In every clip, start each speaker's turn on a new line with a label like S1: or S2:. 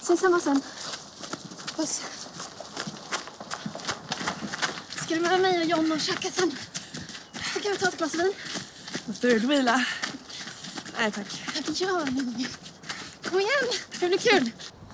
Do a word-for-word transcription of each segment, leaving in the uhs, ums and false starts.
S1: Ses samma sen. Puss. Ska du med mig och John och käka sen? Så kan vi ta ett glas vin.
S2: Måste du vila? Nej, tack.
S1: Ja, kom igen. Det blir kul.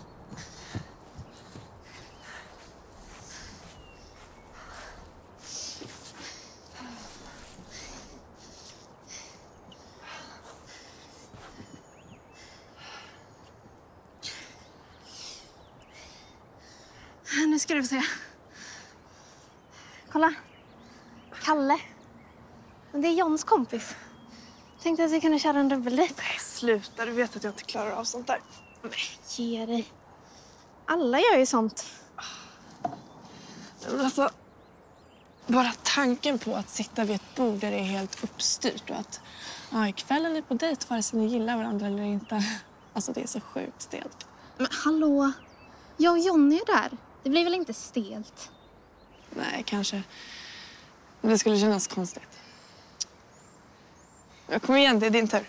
S1: Nu ska du få se. Kolla. Kalle. Det är Johns kompis. Tänkte att vi kunde köra en dubbeldejt.
S2: Nej, sluta. Du vet att jag inte klarar av sånt där.
S1: Nej, ge dig. Alla gör ju sånt.
S2: Men alltså, bara tanken på att sitta vid ett bord där det är helt uppstyrt och att ja, ikväll är ni på dejt vare sig ni gillar varandra eller inte. Alltså, det är så sjukt stelt.
S1: Men hallå. Jag och John är ju där. Det blir väl inte stelt?
S2: Nej, kanske. Men det skulle kännas konstigt. Jag kommer igen, det är din tur.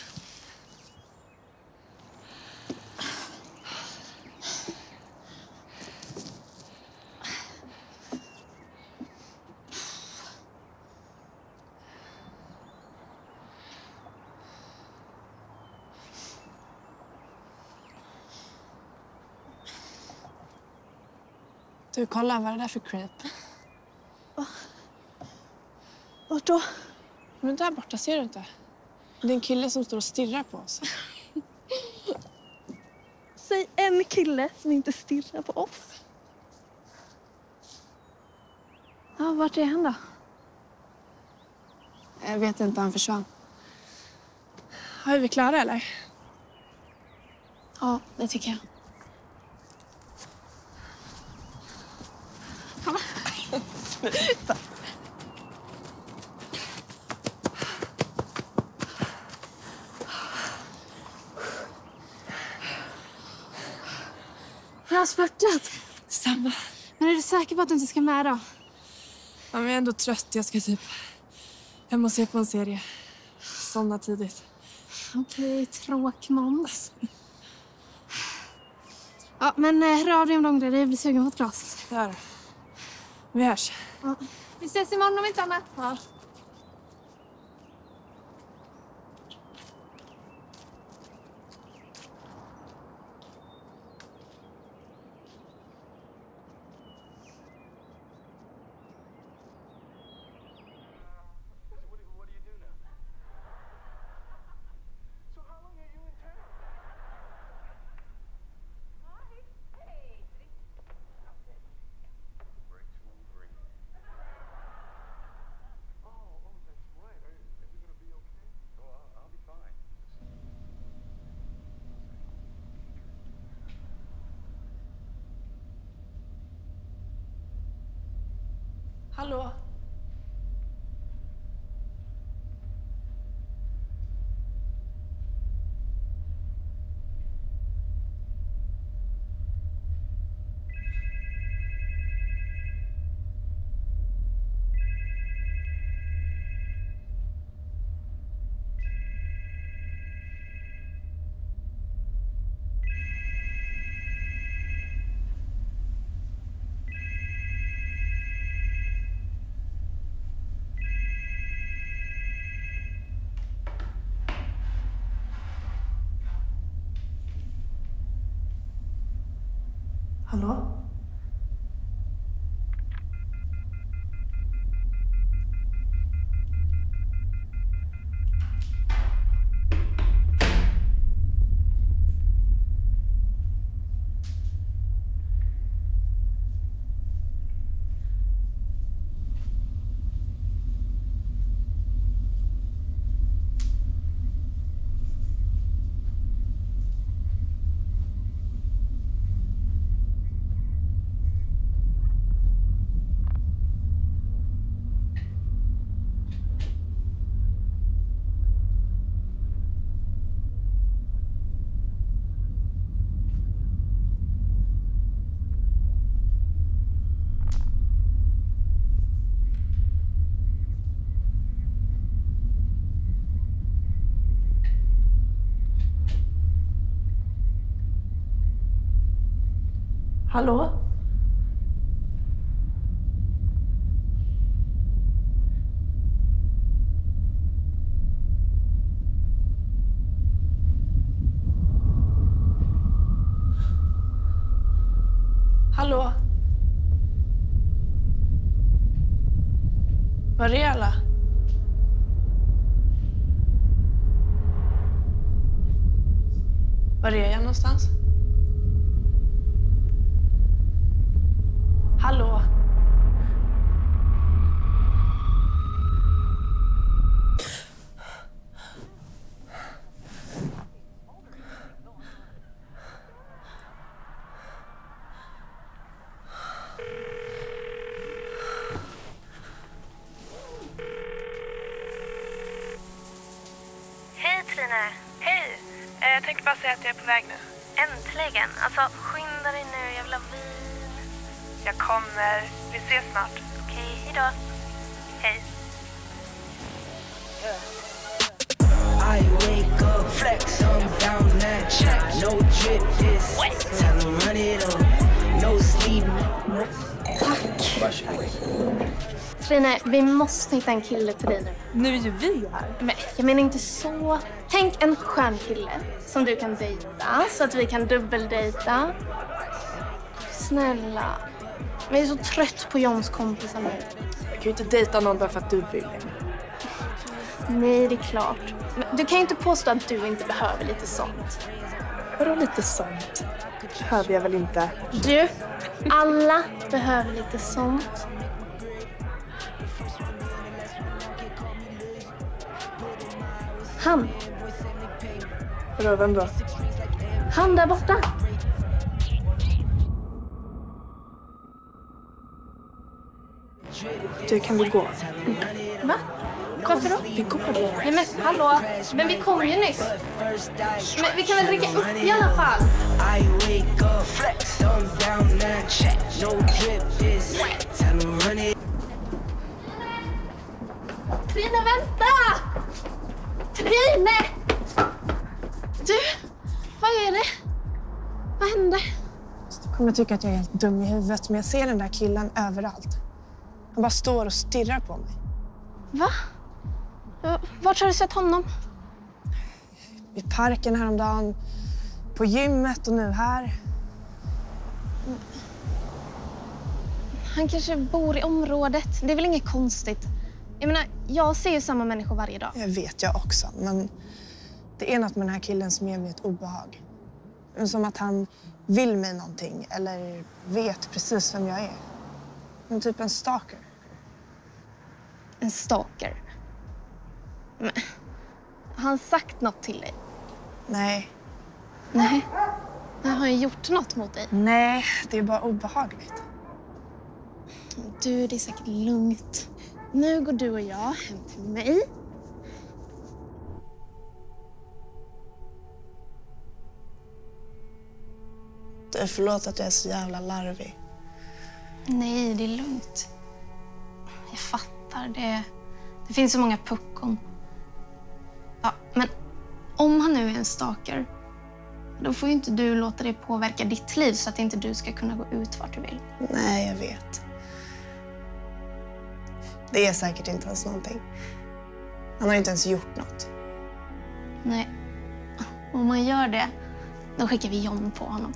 S2: Du, kolla, vad är det där för creep?
S1: Va? Vart då?
S2: Men där borta, ser du inte? Det är en kille som står och stirrar på oss.
S1: Säg en kille som inte stirrar på oss. Ja, vart är han då?
S2: Jag vet inte, han försvann. Är vi klara, eller?
S1: Ja, det tycker jag. Kolla.
S2: Sluta.
S1: Jag har spurtat.
S2: Samma.
S1: Men är du säker på att du inte ska med då?
S2: Ja, men jag är ändå trött. Jag ska typ hem och se på en serie. Somna tidigt.
S1: Okej, tråkmåns. Ja, men hör av dig om de grejer. Jag blir sugen på ett glas.
S2: Där. Vi hörs.
S1: Ja. Vi ses imorgon om inte annat.
S2: Ja. Hallå? Hallå? Hallå? Hallå? Var är alla? Var är jag någonstans? Hallå?
S3: Hej Trine!
S2: Hej! Jag tänkte bara säga att jag är på väg nu.
S3: Äntligen! Alltså, skynda dig nu, jag vill ha vin.
S2: Jag kommer. Vi ses snart.
S3: Okej, hejdå. Hej.
S4: I wake up, flex, I'm down that check. No drip this, tell them run it up. No sleep.
S1: Trine, vi måste hitta en kille till dig nu.
S2: Nu är ju vi här.
S1: Men jag menar inte så. Tänk en skön kille som du kan dejta så att vi kan dubbeldejta. Snälla. Men jag är så trött på Johns kompisar nu.
S2: Jag kan ju inte dejta någon bara för att du vill.
S1: Nej, det är klart. Men du kan ju inte påstå att du inte behöver lite sånt.
S2: Vadå lite sånt? Behöver jag väl inte?
S1: Du, alla behöver lite sånt. Han.
S2: Vadå, vem då?
S1: Han där borta.
S2: Du, kan vi gå?
S1: Va? Varför då?
S2: Vi går.
S1: Nej men hallå, men vi kom ju nyss. Men vi kan väl dricka upp i alla fall.
S4: I wake up, flex, I'm down that check. No drip this, tell them run it.
S1: Trine, vänta! Trine! Du, vad är det? Vad hände?
S2: Du kommer tycka att jag är helt dum i huvudet, men jag ser den där killen överallt. Han bara står och stirrar på mig.
S1: Va? Vart har du sett honom?
S2: I parken häromdagen, på gymmet och nu här.
S1: Han kanske bor i området. Det är väl inget konstigt. Jag menar, jag ser ju samma människor varje dag.
S2: Jag vet jag också, men det är något med den här killen som ger mig ett obehag. Som att han vill mig någonting eller vet precis vem jag är. En typ en stalker.
S1: En stalker? Men, har han sagt något till dig?
S2: Nej.
S1: Nej. Har han gjort något mot dig?
S2: Nej, det är bara obehagligt.
S1: Du, det är säkert lugnt. Nu går du och jag hem till mig.
S2: Du, förlåt att jag är så jävla larvig.
S1: Nej, det är lugnt. Jag fattar. Det, det finns så många puckon. Ja, men om han nu är en stalker, då får ju inte du låta det påverka ditt liv så att inte du ska kunna gå ut vart du vill.
S2: Nej, jag vet. Det är säkert inte ens någonting. Han har ju inte ens gjort något.
S1: Nej. Om man gör det, då skickar vi John på honom.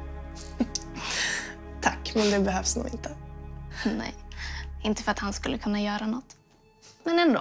S2: Tack, men det behövs nog inte.
S1: Nej, inte för att han skulle kunna göra något. Men ändå.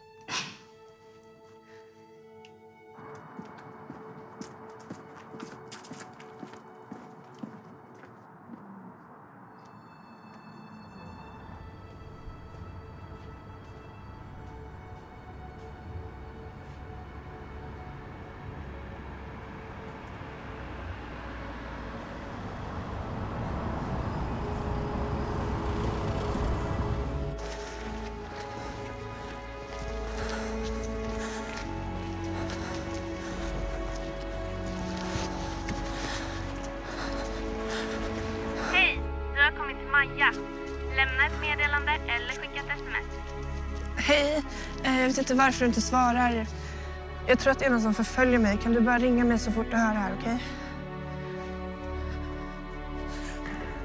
S3: Maja. Lämna ett meddelande eller skicka ett sms.
S2: Hej, jag vet inte varför du inte svarar. Jag tror att det är någon som förföljer mig. Kan du bara ringa mig så fort du hör det här, okej? Okay?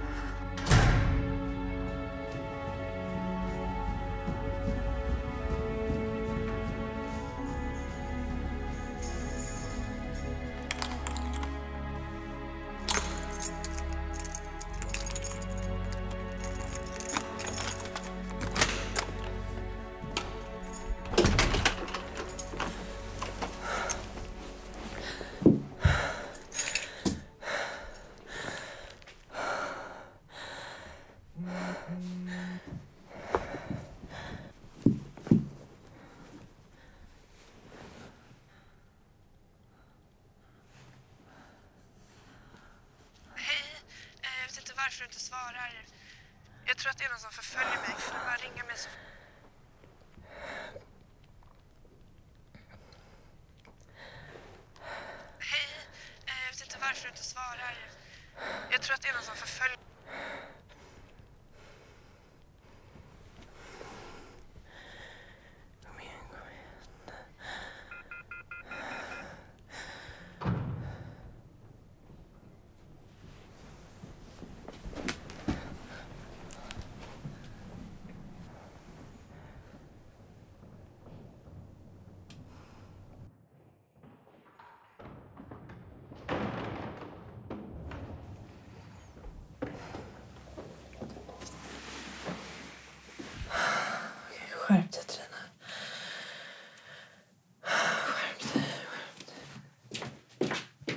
S2: varför du inte svarar. Jag tror att det är någon som förföljer mig. Kan du bara ringa mig så... Hej, jag vet inte varför du inte svarar. Jag tror att det är någon som förföljer...
S4: Kom igen, kom igen. Skärp dig, Trina. Skärp dig, skärp dig.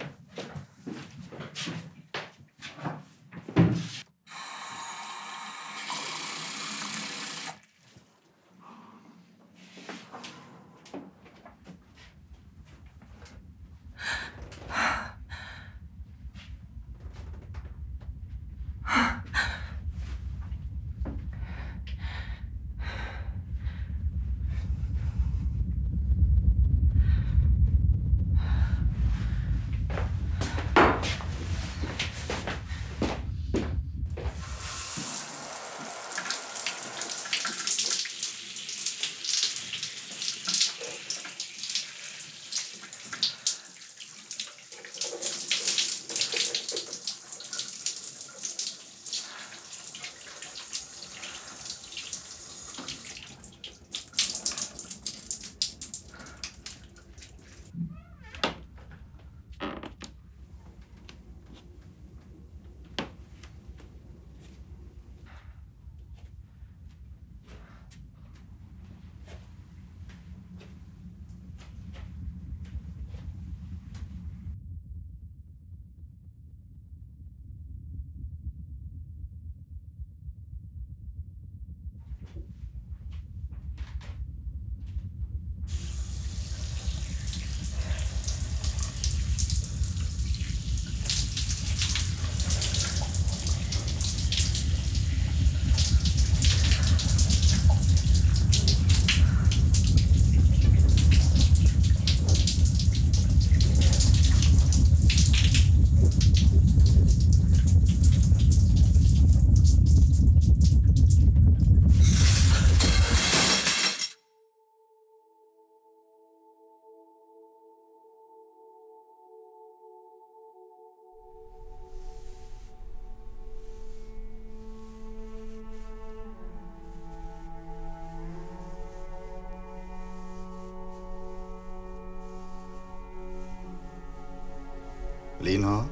S5: Lina?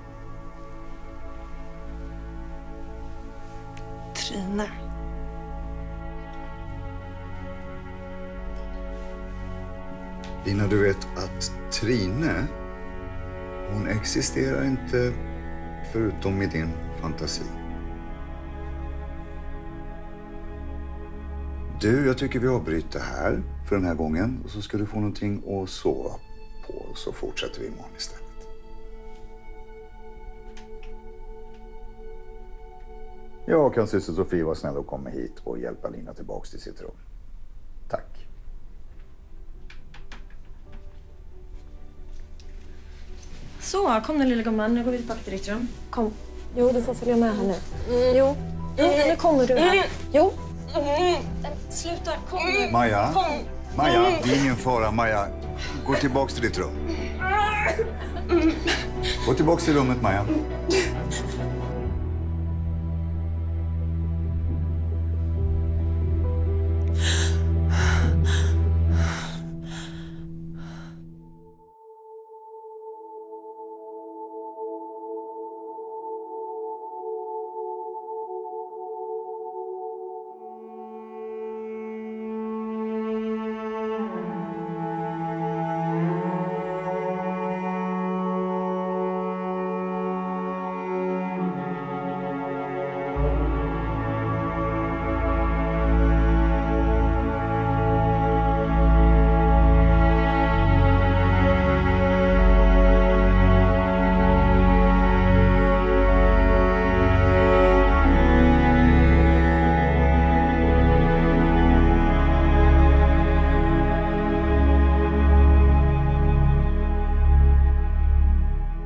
S2: Trina.
S5: Lina, du vet att Trine, hon existerar inte förutom i din fantasi. Du, jag tycker vi avbryter här för den här gången. Och så ska du få någonting att sova på. Så fortsätter vi imorgon istället.
S6: Ja, kan syster Sofie vara snäll och komma hit och hjälpa Lina tillbaks till sitt rum. Tack.
S7: Så, kom nu lilla gumman. Nu går vi tillbaka till ditt rum.
S8: Kom. Jo, du får följa med här nu. Mm. Jo. jo, nu kommer du här. Jo.
S7: Mm. Sluta, kom nu.
S5: Maja,
S7: kom.
S5: Maja, det är ingen fara. Maja, gå tillbaks till ditt rum. Gå tillbaks till rummet, Maja.